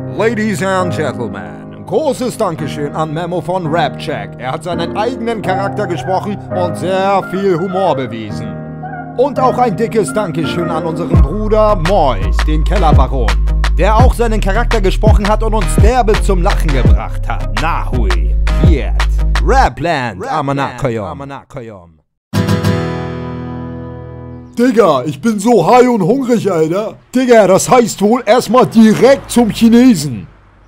Ladies and Gentlemen, großes Dankeschön an Memo von Rapcheck. Er hat seinen eigenen Charakter gesprochen und sehr viel Humor bewiesen. Und auch ein dickes Dankeschön an unseren Bruder Mois, den Kellerbaron, der auch seinen Charakter gesprochen hat und uns derbe zum Lachen gebracht hat. Nahui, Piet, Rapland, Amanakoyom. Digga, ich bin so high und hungrig, Alter. Digga, das heißt wohl erstmal direkt zum Chinesen.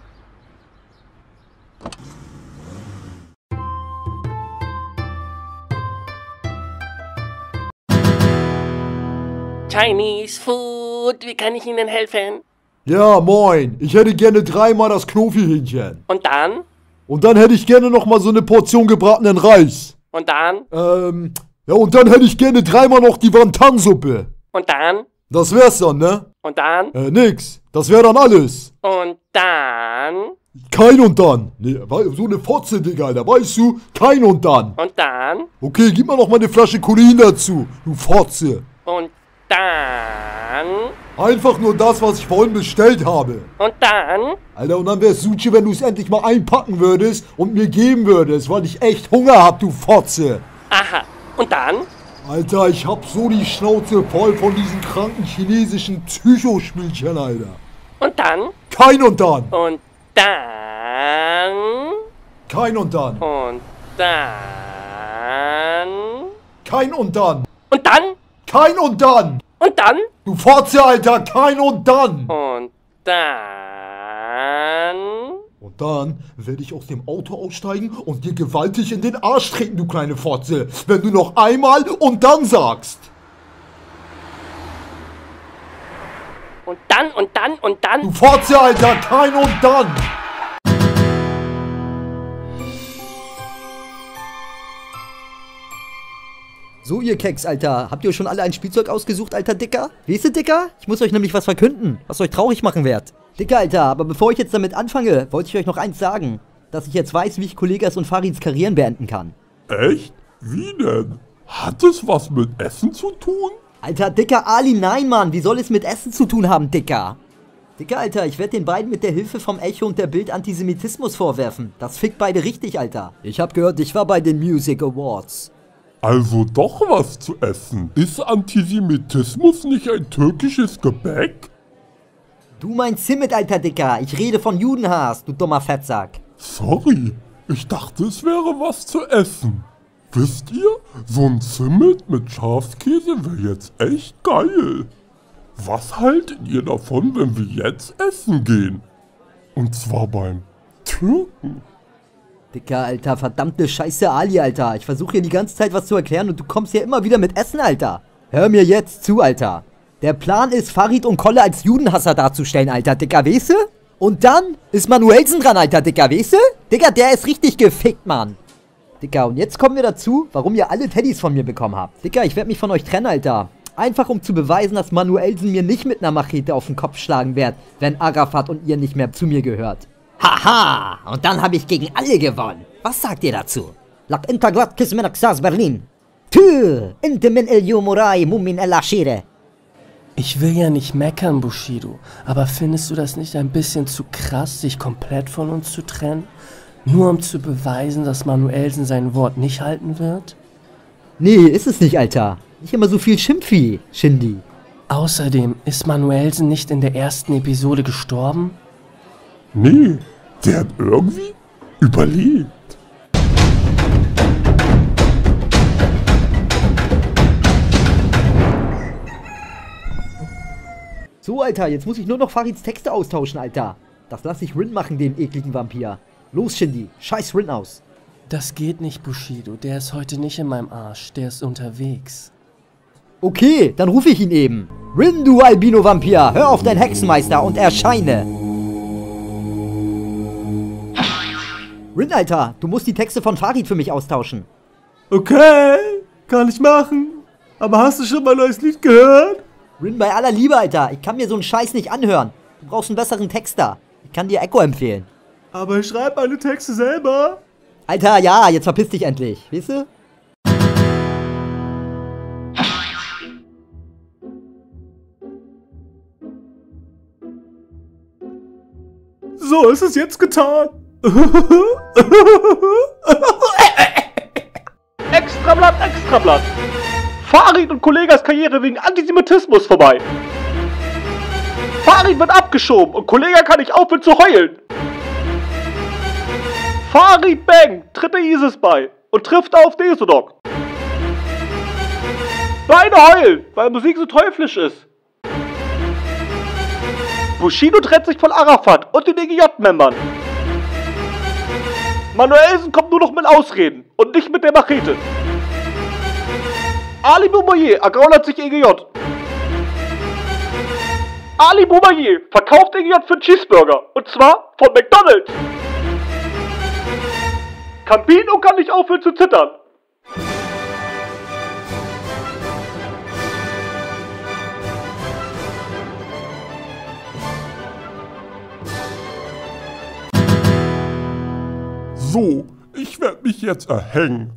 Chinese Food, wie kann ich Ihnen helfen? Ja, moin. Ich hätte gerne 3-mal das Knofi-Hähnchen. Und dann? Und dann hätte ich gerne nochmal so eine Portion gebratenen Reis. Und dann? Ja, und dann hätte ich gerne 3-mal noch die Wonton-Suppe. Und dann? Das wär's dann, ne? Und dann? Nix. Das wär dann alles. Und dann? Kein und dann. Nee, so eine Fotze, Digga, Alter. Weißt du? Kein und dann. Und dann? Okay, gib mir noch mal eine Flasche Kolin dazu, du Fotze. Und dann? Einfach nur das, was ich vorhin bestellt habe. Und dann? Alter, und dann wär's Suchi, wenn du es endlich mal einpacken würdest und mir geben würdest, weil ich echt Hunger hab, du Fotze. Aha. Und dann? Alter, ich hab so die Schnauze voll von diesen kranken chinesischen Psychospielchen, Alter. Und dann? Kein und dann. Und dann? Kein und dann. Und dann? Kein und dann. Und dann? Kein und dann. Und dann? Du Fotze, Alter, kein und dann. Und dann? Und dann werde ich aus dem Auto aussteigen und dir gewaltig in den Arsch treten, du kleine Fotze. Wenn du noch einmal und dann sagst. Und dann, und dann, und dann? Du Fotze, Alter, kein und dann. So, ihr Keks, Alter. Habt ihr schon alle ein Spielzeug ausgesucht, alter Dicker? Weißt du, Dicker? Ich muss euch nämlich was verkünden, was euch traurig machen wird. Dicker, Alter, aber bevor ich jetzt damit anfange, wollte ich euch noch eins sagen. Dass ich jetzt weiß, wie ich Kollegas und Farids Karrieren beenden kann. Echt? Wie denn? Hat es was mit Essen zu tun? Alter, Dicker Ali, nein, Mann. Wie soll es mit Essen zu tun haben, Dicker? Dicker, Alter, ich werde den beiden mit der Hilfe vom Echo und der Bild Antisemitismus vorwerfen. Das fickt beide richtig, Alter. Ich hab gehört, ich war bei den Music Awards. Also doch was zu essen. Ist Antisemitismus nicht ein türkisches Gebäck? Du meinst Zimmet, alter Dicker. Ich rede von Judenhass, du dummer Fettsack. Sorry, ich dachte es wäre was zu essen. Wisst ihr, so ein Zimmet mit Schafskäse wäre jetzt echt geil. Was haltet ihr davon, wenn wir jetzt essen gehen? Und zwar beim Türken. Dicker, Alter, verdammte Scheiße, Ali, Alter. Ich versuche hier die ganze Zeit was zu erklären und du kommst hier immer wieder mit Essen, Alter. Hör mir jetzt zu, Alter. Der Plan ist, Farid und Kolle als Judenhasser darzustellen, Alter, Dicker, weißt du? Und dann ist Manuelsen dran, Alter, Dicker, weißt du? Dicker, der ist richtig gefickt, Mann. Dicker, und jetzt kommen wir dazu, warum ihr alle Teddys von mir bekommen habt. Dicker, ich werde mich von euch trennen, Alter. Einfach um zu beweisen, dass Manuelsen mir nicht mit einer Machete auf den Kopf schlagen wird, wenn Arafat und ihr nicht mehr zu mir gehört. Haha, und dann habe ich gegen alle gewonnen. Was sagt ihr dazu? Lak inta glatkis min Aksas Berlin. Tü, inte min el Yomurai mumin el Ashire. Ich will ja nicht meckern, Bushido, aber findest du das nicht ein bisschen zu krass, sich komplett von uns zu trennen? Nur um zu beweisen, dass Manuelsen sein Wort nicht halten wird? Nee, ist es nicht, Alter. Nicht immer so viel Schimpfi, Shindy. Außerdem, ist Manuelsen nicht in der ersten Episode gestorben? Nee, der hat irgendwie überlebt. So, Alter, jetzt muss ich nur noch Farids Texte austauschen, Alter. Das lasse ich Rin machen, den ekligen Vampir. Los, Shindy, scheiß Rin aus. Das geht nicht, Bushido. Der ist heute nicht in meinem Arsch. Der ist unterwegs. Okay, dann rufe ich ihn eben. Rin, du Albino-Vampir, hör auf deinen Hexenmeister und erscheine. Rin, Alter, du musst die Texte von Farid für mich austauschen. Okay, kann ich machen. Aber hast du schon mein neues Lied gehört? Rin, bei aller Liebe, Alter, ich kann mir so einen Scheiß nicht anhören. Du brauchst einen besseren Texter. Ich kann dir Echo empfehlen. Aber ich schreibe meine Texte selber. Alter, ja, jetzt verpiss dich endlich, weißt du? So ist es jetzt getan. Extrablatt, Extrablatt. Farid und Kollegas Karriere wegen Antisemitismus vorbei. Farid wird abgeschoben und Kollega kann nicht aufhören zu heulen. Farid Bang tritt der ISIS bei und trifft auf Desodok. Beide heulen, weil Musik so teuflisch ist. Bushido trennt sich von Arafat und den EGJ-Membern. Manuelsen kommt nur noch mit Ausreden und nicht mit der Machete. Ali Boumaier ergaunert sich EGJ. Ali Boumaier verkauft EGJ für einen Cheeseburger. Und zwar von McDonald's. Campino kann nicht aufhören zu zittern. So, ich werde mich jetzt erhängen.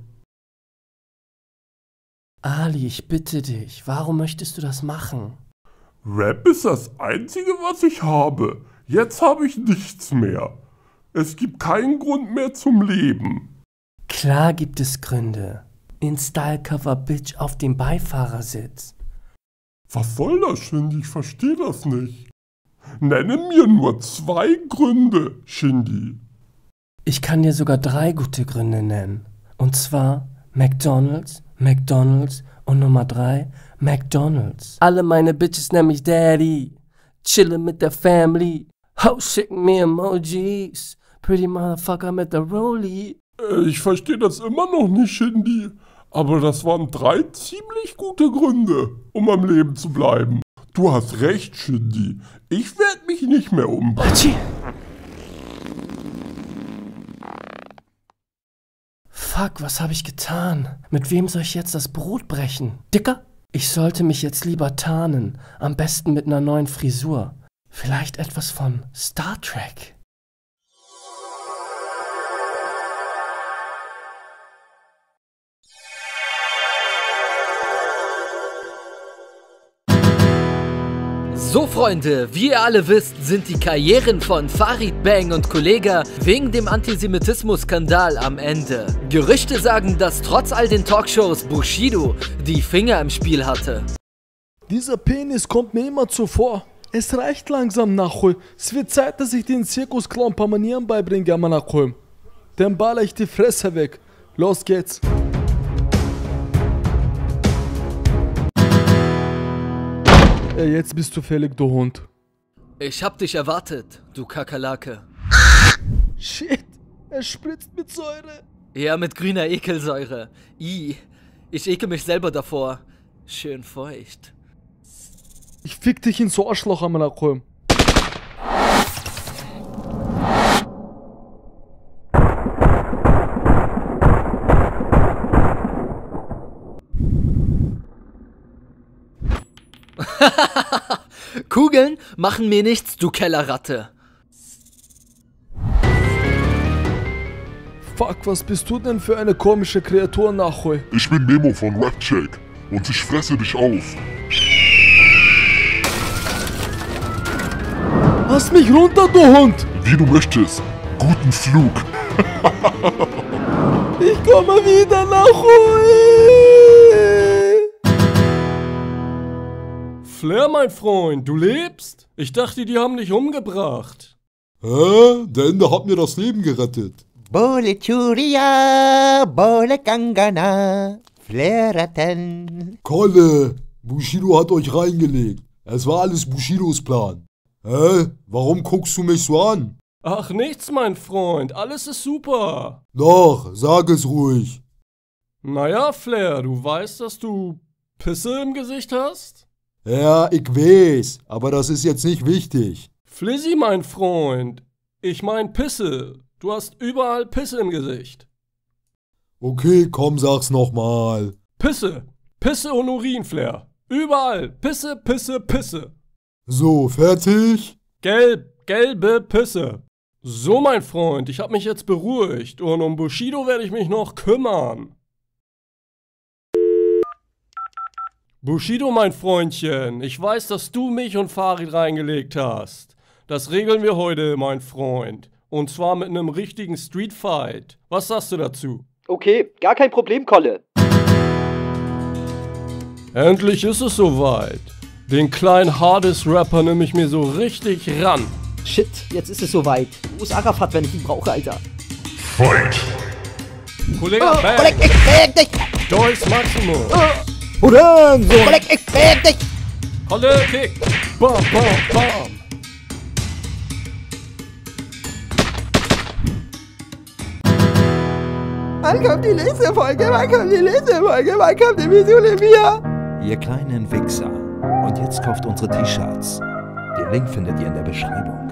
Ali, ich bitte dich, warum möchtest du das machen? Rap ist das Einzige, was ich habe. Jetzt habe ich nichts mehr. Es gibt keinen Grund mehr zum Leben. Klar gibt es Gründe. In Stylecover Bitch auf dem Beifahrersitz. Was soll das, Shindy? Ich verstehe das nicht. Nenne mir nur 2 Gründe, Shindy. Ich kann dir sogar 3 gute Gründe nennen. Und zwar McDonald's, McDonald's und Nummer 3, McDonald's. Alle meine Bitches nennen mich Daddy. Chillin' mit der Family. Ho, schicken mir Emojis. Pretty Motherfucker mit der Rollie. Ich verstehe das immer noch nicht, Shindy. Aber das waren 3 ziemlich gute Gründe, um am Leben zu bleiben. Du hast recht, Shindy. Ich werde mich nicht mehr umbringen. Fuck, was habe ich getan? Mit wem soll ich jetzt das Brot brechen? Dicker? Ich sollte mich jetzt lieber tarnen. Am besten mit einer neuen Frisur. Vielleicht etwas von Star Trek. So Freunde, wie ihr alle wisst, sind die Karrieren von Farid Bang und Kollega wegen dem Antisemitismus-Skandal am Ende. Gerüchte sagen, dass trotz all den Talkshows Bushido die Finger im Spiel hatte. Dieser Penis kommt mir immer zuvor. Es reicht langsam, Nachhol. Es wird Zeit, dass ich den Zirkusclown ein paar Manieren beibringe, Nachhol. Dann baller ich die Fresse weg. Los geht's. Jetzt bist du fällig, du Hund. Ich hab dich erwartet, du Kakerlake. Shit, er spritzt mit Säure. Ja, mit grüner Ekelsäure. Ich ekel mich selber davor. Schön feucht. Ich fick dich ins Arschloch, Amalakholm. Kugeln machen mir nichts, du Kellerratte. Fuck, was bist du denn für eine komische Kreatur, Nachhol? Ich bin Memo von Rapcheck und ich fresse dich auf. Lass mich runter, du Hund! Wie du möchtest. Guten Flug. Ich komme wieder, Nachhol! Flair, mein Freund, du lebst? Ich dachte, die haben dich umgebracht. Hä? Der Ende hat mir das Leben gerettet. Bole Churia, Bole Kangana, Flairaten. Kolle, Bushido hat euch reingelegt. Es war alles Bushidos Plan. Hä? Warum guckst du mich so an? Ach, nichts, mein Freund, alles ist super. Doch, sag es ruhig. Naja, Flair, du weißt, dass du Pisse im Gesicht hast? Ja, ich weiß, aber das ist jetzt nicht wichtig. Flizzy, mein Freund, ich mein Pisse. Du hast überall Pisse im Gesicht. Okay, komm, sag's nochmal. Pisse. Pisse und Urin, Flair. Überall. Pisse, Pisse, Pisse. So, fertig? Gelb, gelbe Pisse. So, mein Freund, ich hab mich jetzt beruhigt und um Bushido werde ich mich noch kümmern. Bushido, mein Freundchen, ich weiß, dass du mich und Farid reingelegt hast. Das regeln wir heute, mein Freund. Und zwar mit einem richtigen Streetfight. Was sagst du dazu? Okay, gar kein Problem, Kolle. Endlich ist es soweit. Den kleinen Hardest-Rapper nehme ich mir so richtig ran. Shit, jetzt ist es soweit. Wo ist Arafat, wenn ich ihn brauche, Alter? Fight! Kollege Bang! Kollege, ich krieg dich! Joyce Maximum! Oder so. Kollege, ich krieg dich! Kolle Kick! Bam, bam, bam! Wann kommt die nächste Folge? Wann kommt die nächste Folge? Wann kommt die Vision in mir? Ihr kleinen Wichser. Und jetzt kauft unsere T-Shirts. Den Link findet ihr in der Beschreibung.